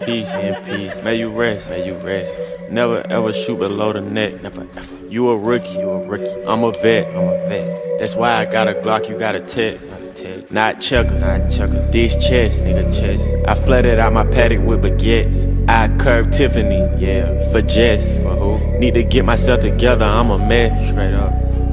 peace, in peace. May you rest, may you rest. Never ever shoot below the neck. Never ever. You a rookie, you a rookie. I'm a vet, I'm a vet. That's why I got a Glock, you got a tech. Not checkers, not checkers. This chest, nigga, chest. I flooded out my paddock with baguettes. I curved Tiffany, yeah, for Jess. For who? Need to get myself together, I'm a mess. Straight up.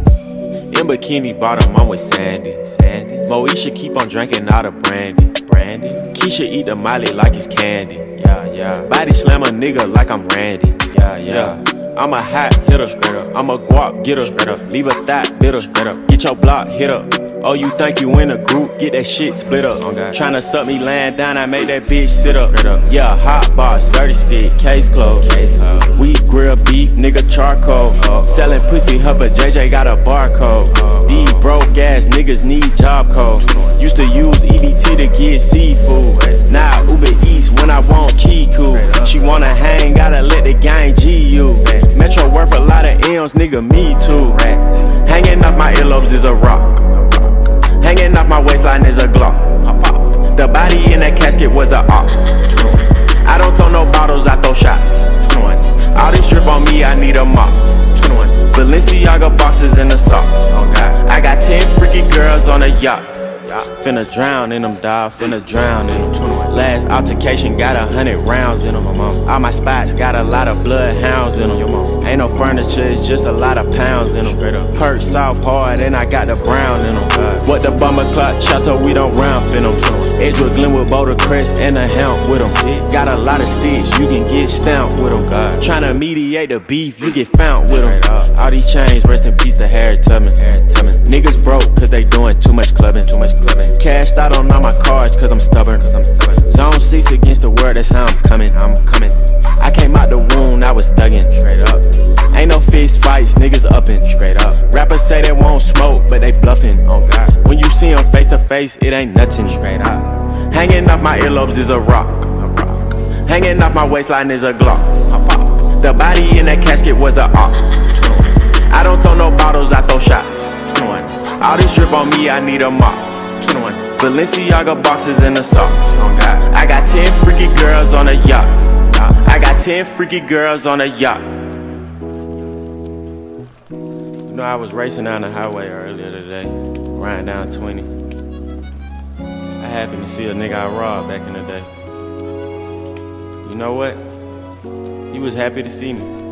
In bikini bottom, I'm with Sandy. Moesha keep on drinking all the brandy. Keisha eat the molly like it's candy. Yeah. Body slam a nigga like I'm Randy. Yeah. I'm a hot hitter, straight up. I'm a guap getter, straight up. Leave a thought bitter, straight up. Get your block hit up. Oh, you think you in a group? Get that shit split up. Tryna suck me laying down, I made that bitch sit up. Yeah, hot box, dirty stick, case closed. We grill beef, nigga charcoal. Selling pussy, her but JJ got a barcode. These broke ass niggas need job code. Used to use EBT to get seafood. Now Uber Eats when I want Kiku. She wanna hang, gotta let the gang G you. Metro worth a lot of M's, nigga, me too. Hanging off my earlobes is a rock. Hanging off my waistline is a Glock. The body in that casket was a op. I don't throw no bottles, I throw shots. All this drip on me, I need a mop. Balenciaga boxes in the socks. I got 10 freaky girls on a yacht. Finna drown in them, dawg, finna drown in them. Last altercation got 100 rounds in them. All my spots got a lot of bloodhounds in them. Ain't no furniture, it's just a lot of pounds in them. Perk soft hard and I got the brown in them. What the bomber clock chateau, we don't ramp in them. Edgewood, Glenwood, Boulder Crest and a helm with them. Got a lot of sticks, you can get stamped with them. Tryna mediate the beef, you get found with them. All these chains, rest in peace to Harry Tubman. Niggas broke cause they doing too much clubbing. Cashed out on all my cards cause I'm stubborn. Zone 6 against the world, that's how I'm coming. I came out the wound, I was thuggin'. Straight up. Ain't no fist fights, niggas uppin'. Straight up. Rappers say they won't smoke, but they bluffin'. Oh God. When you see them face to face, it ain't nothing. Straight up. Hanging off my earlobes is a rock. Hanging off my waistline is a Glock. The body in that casket was a op. I don't throw no bottles, I throw shots. All this drip on me, I need a mop. Balenciaga boxes in the socks. I got 10 freaky girls on a yacht. I got 10 freaky girls on a yacht. You know, I was racing down the highway earlier today, riding down 20. I happened to see a nigga I robbed back in the day. You know what? He was happy to see me.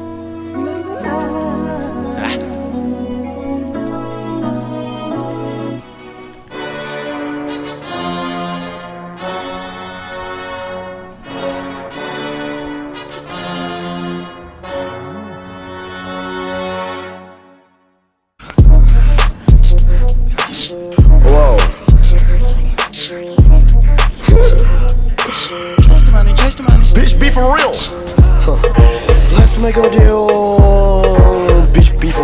Bitch, be for real. Let's make a deal. Bitch, be for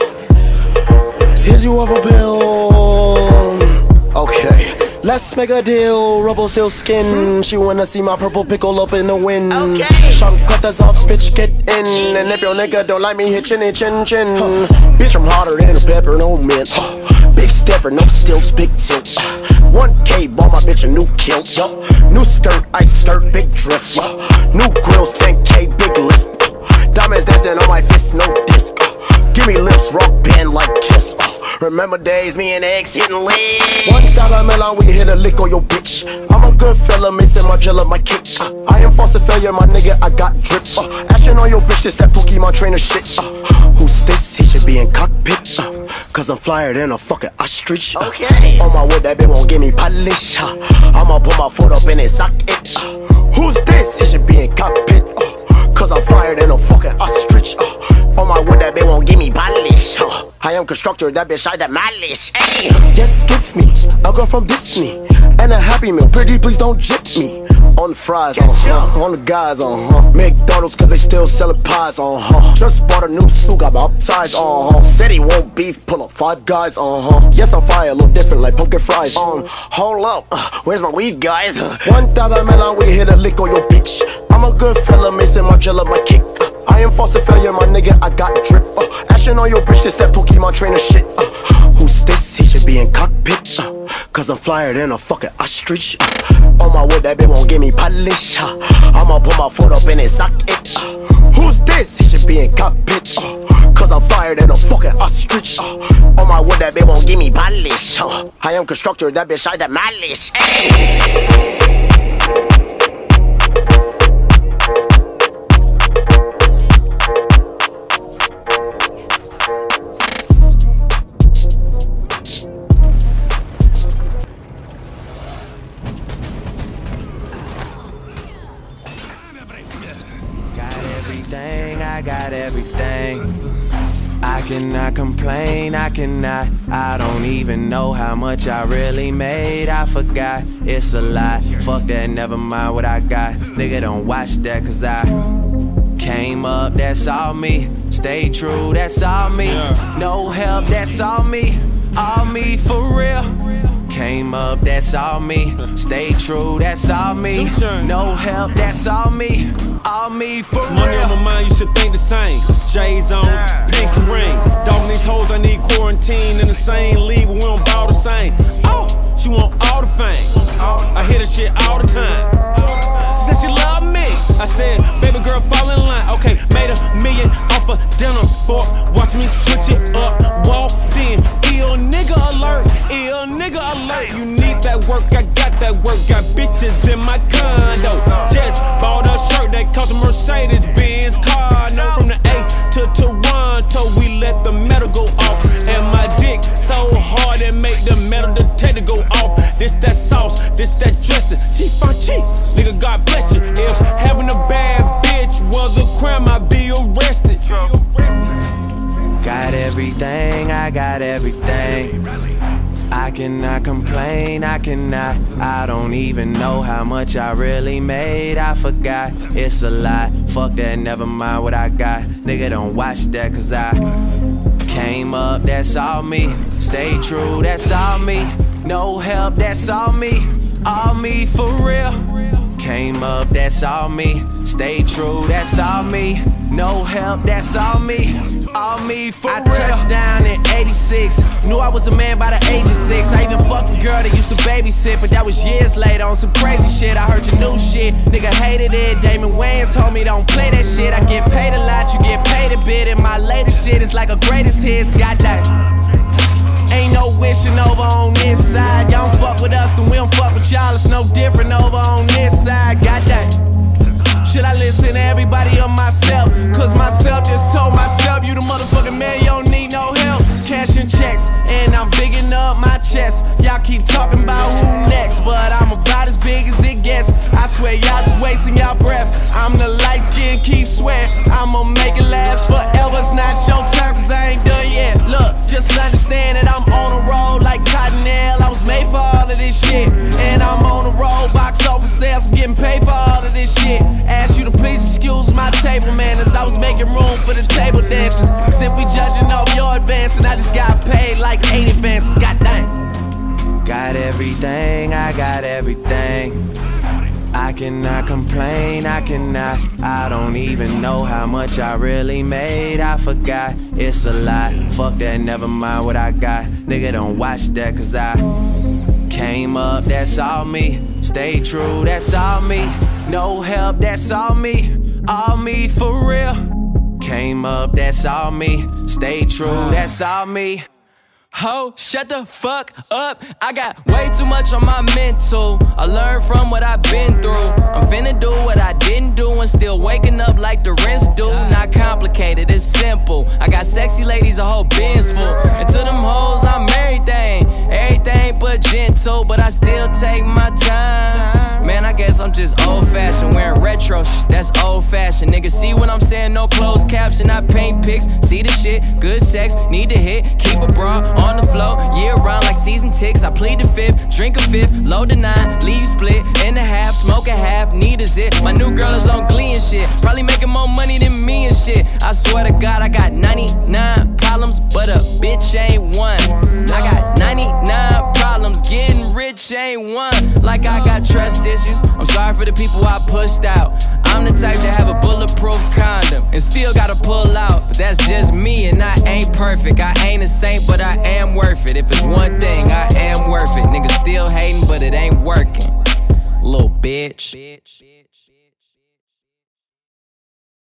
real. Here's you of a bill. Okay. Let's make a deal, rubble seal skin. She wanna see my purple pickle up in the wind. Okay. Some cutters off, bitch, get in. And if your nigga don't like me, hit chinny chin chin. Bitch, I'm hotter than a pepper, no mint. Big stepper, no stilts, big tilt. 1K, bought my bitch a new kilt. New skirt, ice skirt, big drift. New grills, 10K, big list. Diamonds dancing on my fist, no disc. Give me lips, rock band like Kiss. Remember days, me and X hitting lit. $1 we hit a lick on your bitch. I'm a good fella, mixing my gel up my kick. I am false failure, my nigga, I got drip. Action on your bitch, this that Pookie, my trainer shit. Who's this? He should be in cockpit. Cause I'm flyer than a fucking ostrich. Okay. On my wood, that bitch won't give me polish. I'ma put my foot up in his socket. Who's this? He should be in cockpit. Cause I'm flyer than a fucking ostrich. On my wood, that bitch won't give me polish. I am constructor, that bitch I demolish. Ay. Yes, give me a girl from Disney and a Happy Meal. Pretty, please don't jip me. On the fries, on the guys, McDonald's cause they still sellin' pies, Just bought a new suit, got baptized, Said he won't beef, pull up 5 guys, Yes, I'm fire, a little different like pumpkin fries, Hold up, where's my weed, guys? $1 we hit a lick on your bitch. I'm a good fella, missing my gel up my kick. I am false failure, my nigga, I got drip. Action on your bitch, this that Pookie, my trainer shit. Who's this? He should be in cockpit. Cause cause I'm flyer than a fucking ostrich. On my wood, that bitch won't give me polish. I'ma put my foot up in his socket. Who's this? He should be in cockpit. Cause I'm flyer than a fucking ostrich. On my wood, that bitch won't give me polish. I am constructor, that bitch I demolish. I got everything. I cannot complain, I cannot. I don't even know how much I really made. I forgot, it's a lot. Fuck that, never mind what I got. Nigga, don't watch that, cause I came up, that's all me. Stay true, that's all me. No help, that's all me. All me for real. Came up, that's all me. Stay true, that's all me. No help, that's all me. All me for real. Money on my mind, you should think the same. J's on, pink ring. Dogging these hoes, I need quarantine. In the same league, but we don't ball the same. Oh, she want all the fame. I hear this shit all the time. She said she love me. I said, baby girl, fall in line. Okay, made $1 million off a dinner fork. Watch me switch it up, walked in. Ill nigga alert, ill nigga alert. You need that work, I got that work. Got bitches in my condo. Just bought a shirt that cost a Mercedes-Benz car. No, from the A to Toronto, we let the metal go off. And my dick so hard it make the metal detector go off. This that sauce, this that dressing. Chief on cheap, nigga, God bless you. If having a bad bitch was a crime, I'd be arrested. Got everything, I got everything. I cannot complain, I cannot. I don't even know how much I really made. I forgot, it's a lot. Fuck that, never mind what I got. Nigga, don't watch that, cause I came up, that's all me. Stay true, that's all me. No help, that's all me. All me for real. Came up, that's all me. Stay true, that's all me. No help, that's all me. All me for real. I touched down in '86. Knew I was a man by the age of 6. I even fucked a girl that used to babysit, but that was years later on some crazy shit. I heard your new shit, nigga hated it. Damon Wayans told me don't play that shit. I get paid a lot, you get paid a bit, and my latest shit is like a greatest hits. Goddamn. Ain't no wishing over on this side. Y'all don't fuck with us, then we don't fuck with y'all. It's no different over on this side. Goddamn. Should I listen to everybody or myself? Cause myself just told myself, you the motherfucking man, you don't need no help. Cashing checks, and I'm bigging up my chest. Y'all keep talking about who next, but I'm about as big as it gets. I swear y'all just wasting y'all breath. I'm the light skin, keep sweating. I'ma make it last forever. It's not your time, cause I ain't done yet. Look, just understand that I'm on a roll like Cottonelle. I was made for all of this shit, and I'm on a roll, box office sales, I'm getting paid for all of this shit. Ask you to please excuse my table manners. I was making room for the table dancers. Cause if we judging off your advancing, I just got paid like 8 advances. Goddamn. Got everything, I got everything. I cannot complain, I cannot. I don't even know how much I really made. I forgot, it's a lot. Fuck that, never mind what I got. Nigga, don't watch that, cause I came up, that's all me. Stay true, that's all me. No help, that's all me. All me for real. Came up, that's all me. Stay true, that's all me. Ho, shut the fuck up. I got way too much on my mental. I learned from what I've been through. I'm finna do what I didn't do and still waking up like the rest do. Not complicated, it's simple. I got sexy ladies, a whole bin's full. And to them hoes, I'm everything. Everything but gentle, but I still take my time. Man, I guess I'm just old-fashioned. Wearing retro shit, that's old-fashioned. Niggas see what I'm saying, no closed caption. I paint pics, see the shit, good sex, need to hit. Keep a bra on the floor, year round like season ticks. I plead the fifth, drink a fifth, load the 9, leave split in the half, smoke a half, need a zit. My new girl is on Glee and shit, probably making more money than me and shit. I swear to God, I got 99 problems, but a bitch ain't one. I got 99 problems, getting rich ain't one. Like like I got trust issues. I'm sorry for the people I pushed out. I'm the type to have a bulletproof condom and still gotta pull out. But that's just me and I ain't perfect. I ain't a saint, but I am worth it. If it's one thing, I am worth it. Niggas still hating, but it ain't working. Little bitch.